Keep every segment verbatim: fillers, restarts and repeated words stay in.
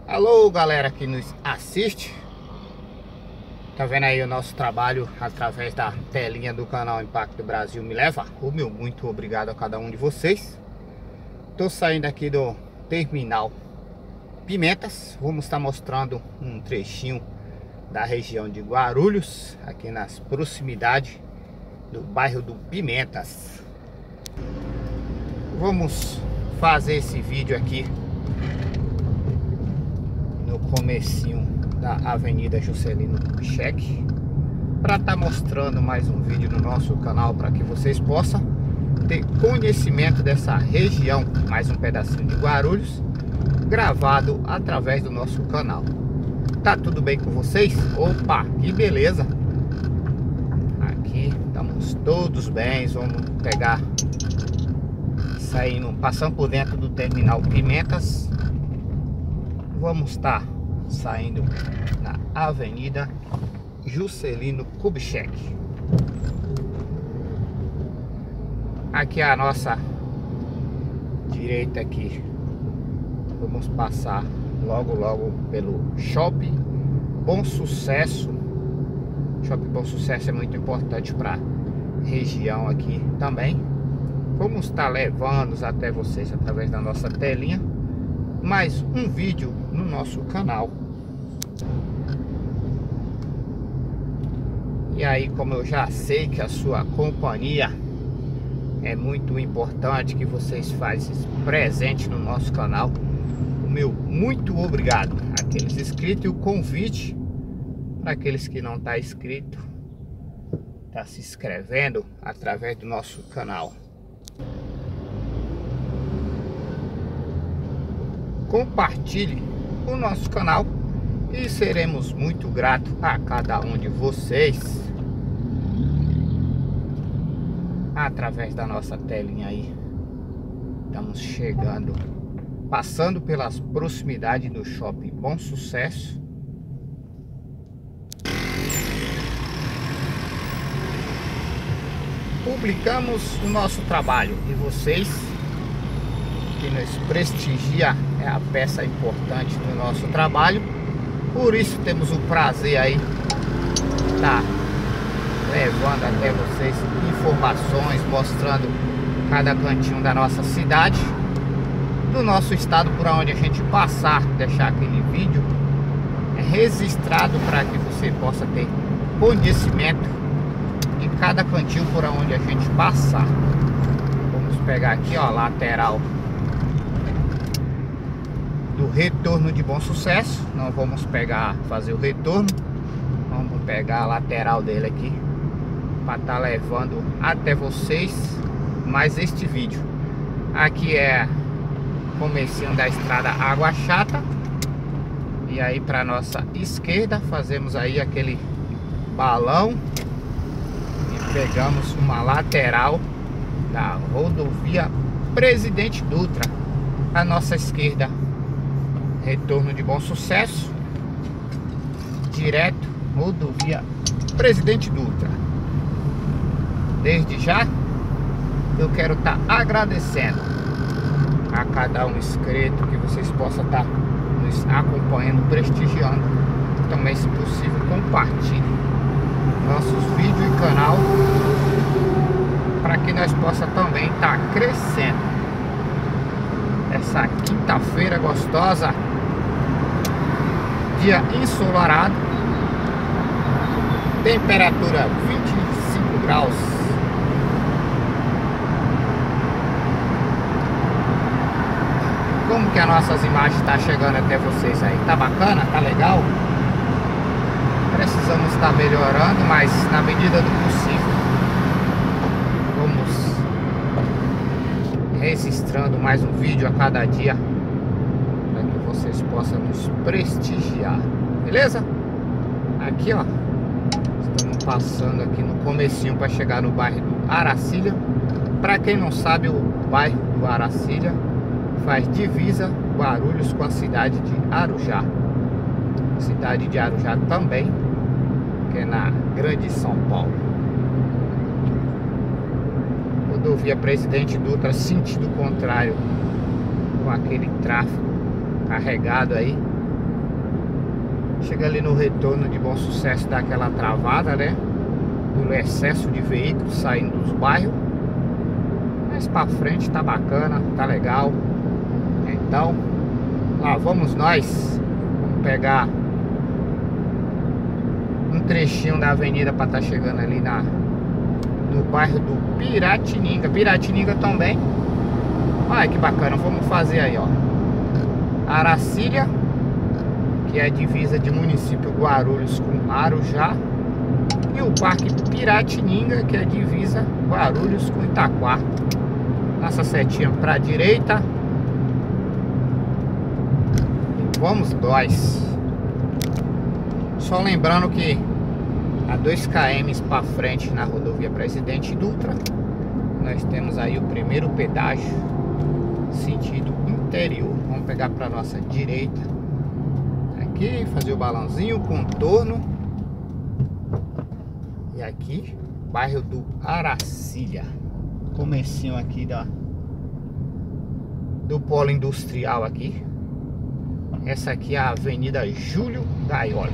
Alô, galera que nos assiste. Tá vendo aí o nosso trabalho através da telinha do canal Impacto Brasil Me Leva? O meu muito obrigado a cada um de vocês. Tô saindo aqui do terminal Pimentas. Vamos estar mostrando um trechinho da região de Guarulhos, aqui nas proximidades do bairro do Pimentas. Vamos fazer esse vídeo aqui no comecinho da Avenida Juscelino Kubitschek, para estar tá mostrando mais um vídeo no nosso canal, para que vocês possam ter conhecimento dessa região, mais um pedacinho de Guarulhos, gravado através do nosso canal. Tá tudo bem com vocês? Opa, que beleza! Aqui estamos todos bem. Vamos pegar, saindo, passando por dentro do terminal Pimentas. Vamos estar saindo na Avenida Juscelino Kubitschek. Aqui é a nossa direita aqui. Vamos passar logo logo pelo Shopping Bom Sucesso. Shopping Bom Sucesso é muito importante para a região aqui também. Vamos estar levando até vocês através da nossa telinha mais um vídeo no nosso canal. E aí, como eu já sei que a sua companhia é muito importante, que vocês fazem presente no nosso canal, o meu muito obrigado àqueles inscritos, e o convite para aqueles que não tá inscrito, tá se inscrevendo através do nosso canal. Compartilhe o nosso canal e seremos muito gratos a cada um de vocês através da nossa telinha aí. Estamos chegando, passando pelas proximidades do Shopping Bom Sucesso. Publicamos o nosso trabalho e vocês que nos prestigia é a peça importante do nosso trabalho. Por isso temos o prazer aí tá levando até vocês informações, mostrando cada cantinho da nossa cidade, do nosso estado, por onde a gente passar, deixar aquele vídeo registrado para que você possa ter conhecimento de cada cantinho por onde a gente passar. Vamos pegar aqui, ó, lateral do retorno de Bom Sucesso. Não vamos pegar, fazer o retorno, vamos pegar a lateral dele aqui para estar tá levando até vocês mais este vídeo. Aqui é comecinho da estrada Água Chata, e aí para nossa esquerda fazemos aí aquele balão e pegamos uma lateral da rodovia Presidente Dutra. À nossa esquerda, retorno de Bom Sucesso, direto, rodovia Presidente Dutra. Desde já eu quero estar tá agradecendo a cada um inscrito, que vocês possam estar tá nos acompanhando, prestigiando. Também, se possível, compartilhe nossos vídeos e canal, para que nós possamos também estar tá crescendo. Essa quinta-feira gostosa, dia ensolarado, temperatura vinte e cinco graus. Como que as nossas imagens estão chegando até vocês aí? Tá bacana? Tá legal? Precisamos estar melhorando, mas na medida do possível vamos registrando mais um vídeo a cada dia, para que vocês possam nos prestigiar, beleza? Aqui, ó, estamos passando aqui no comecinho para chegar no bairro do Aracília. Para quem não sabe, o bairro do Aracília faz divisa Guarulhos com a cidade de Arujá. Cidade de Arujá também, que é na Grande São Paulo. Rodovia Presidente Dutra, sentido contrário, com aquele tráfego carregado aí. Chega ali no retorno de Bom Sucesso, dá aquela travada, né? Pelo excesso de veículos saindo dos bairros. Mas pra frente tá bacana, tá legal. Então, lá vamos nós. Vamos pegar um trechinho da avenida para estar tá chegando ali na, no bairro do Piratininga. Piratininga também. Olha que bacana, vamos fazer aí, ó. Aracília, que é a divisa de município Guarulhos com Arujá. E o Parque Piratininga, que é a divisa Guarulhos com Itaquá. Nossa setinha para a direita. E vamos nós. Só lembrando que a dois quilômetros para frente na rodovia Presidente Dutra, nós temos aí o primeiro pedágio sentido interior. Vamos pegar para nossa direita aqui, fazer o balãozinho, contorno. E aqui, bairro do Aracília, comecinho aqui da do polo industrial aqui. Essa aqui é a Avenida Júlio Gaioli.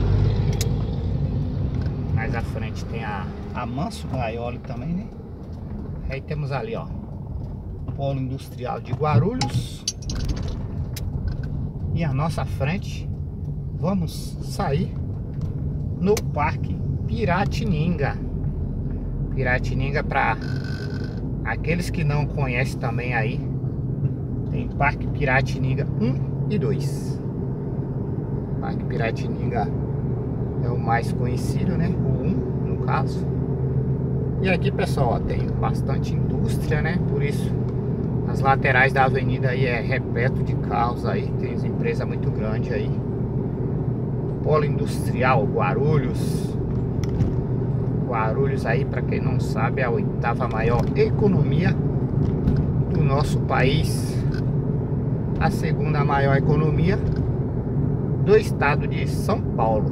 Mais à frente tem a, a Manso Gaioli também, né? Aí temos ali, ó, polo industrial de Guarulhos. E à nossa frente vamos sair no Parque Piratininga. Piratininga, para aqueles que não conhecem também, aí tem Parque Piratininga um e dois. Parque Piratininga é o mais conhecido, né? O um, no caso. E aqui, pessoal, ó, tem bastante indústria, né? Por isso as laterais da avenida aí é repleto de carros aí. Tem as empresas muito grandes aí. Polo industrial Guarulhos. Guarulhos aí, para quem não sabe, é a oitava maior economia do nosso país. A segunda maior economia do estado de São Paulo.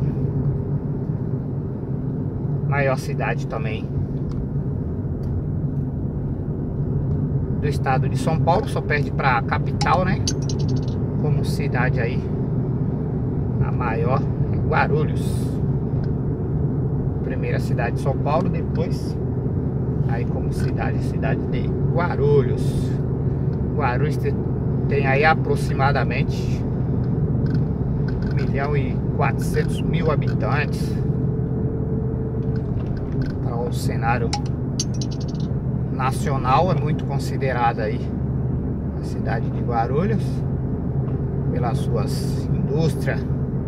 Maior cidade também do estado de São Paulo, só perde para a capital, né? Como cidade aí, a maior é Guarulhos. Primeira cidade de São Paulo, depois aí como cidade, cidade de Guarulhos. Guarulhos tem aí aproximadamente um milhão e quatrocentos mil habitantes. Então, o cenário nacional é muito considerada aí a cidade de Guarulhos pelas suas indústrias,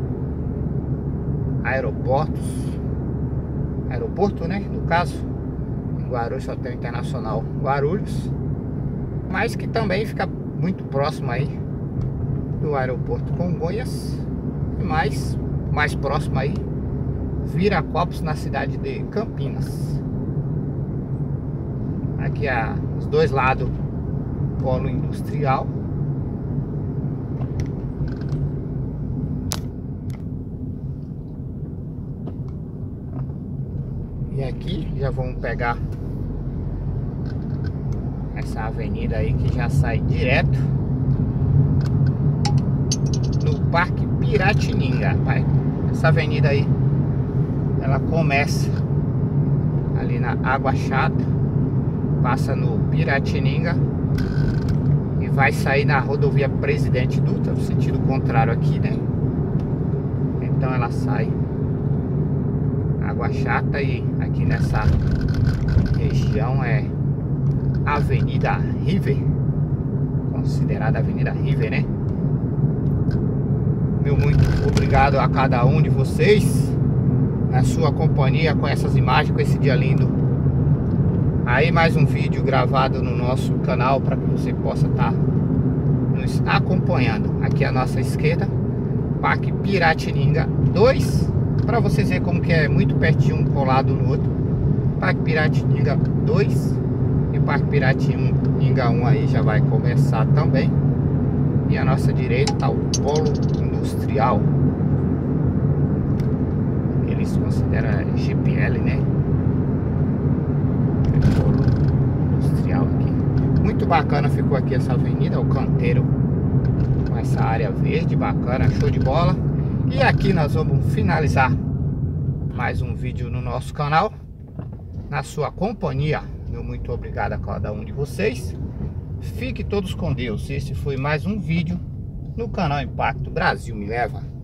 aeroportos, aeroporto, né, no caso. Em Guarulhos só tem o Internacional Guarulhos, mas que também fica muito próximo aí do aeroporto Congonhas, e mais, mais próximo aí Viracopos, na cidade de Campinas. Aqui é os dois lados polo industrial. E aqui já vamos pegar essa avenida aí que já sai direto no Parque Piratininga. Essa avenida aí, ela começa ali na Água Chata, passa no Piratininga e vai sair na rodovia Presidente Dutra, no sentido contrário aqui, né? Então ela sai Água Chata e aqui nessa região é Avenida River, considerada Avenida River, né? Meu muito obrigado a cada um de vocês na sua companhia com essas imagens, com esse dia lindo. Aí mais um vídeo gravado no nosso canal para que você possa estar nos acompanhando. Aqui à nossa esquerda, Parque Piratininga dois, para vocês verem como que é muito pertinho, um colado no outro. Parque Piratininga dois e Parque Piratininga um aí já vai começar também. E à nossa direita está o polo industrial. Eles consideram G P L, né? O polo industrial aqui. Muito bacana ficou aqui essa avenida, o canteiro com essa área verde, bacana, show de bola. E aqui nós vamos finalizar mais um vídeo no nosso canal, na sua companhia. Meu muito obrigado a cada um de vocês. Fique todos com Deus. Esse foi mais um vídeo no canal Impacto Brasil Me Leva.